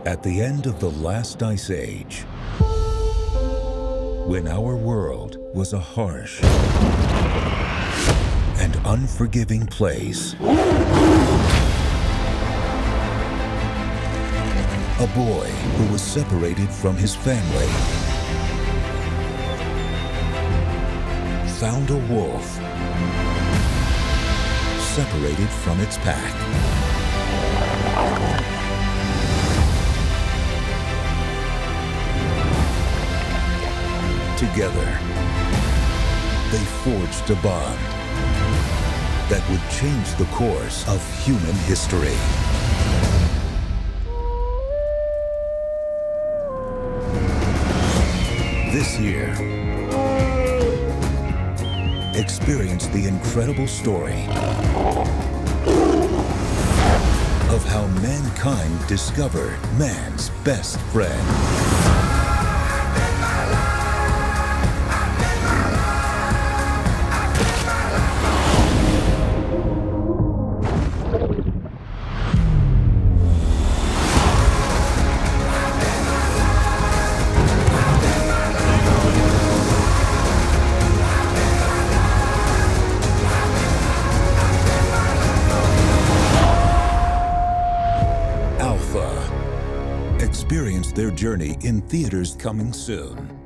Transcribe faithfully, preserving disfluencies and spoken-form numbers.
At the end of the last ice age, when our world was a harsh and unforgiving place, a boy who was separated from his family found a wolf separated from its pack. Together, they forged a bond that would change the course of human history. This year, experience the incredible story of how mankind discovered man's best friend. Experience their journey in theaters coming soon.